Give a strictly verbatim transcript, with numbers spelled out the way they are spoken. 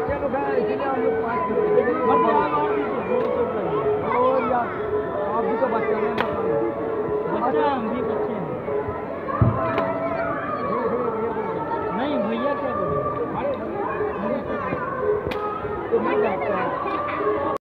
इसीलिए हम लोग पाँच और यार आप भी तो बच्चा है ना।